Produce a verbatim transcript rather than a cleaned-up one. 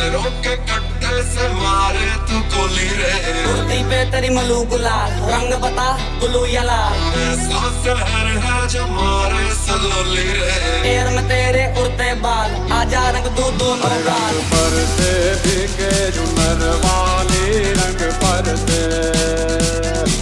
सिरों के कट्टे से मारे तू गोली रे। कुर्ती पे तेरी मलू गुलाल, रंग बता ब्लू या लाल। ऐसा शहर है जो मारे सलोली रे। पैर में तेरे उड़ते बाल, आजा रंग दू दोनों गाल। पर से भीगे जुनर वाली रंग पर से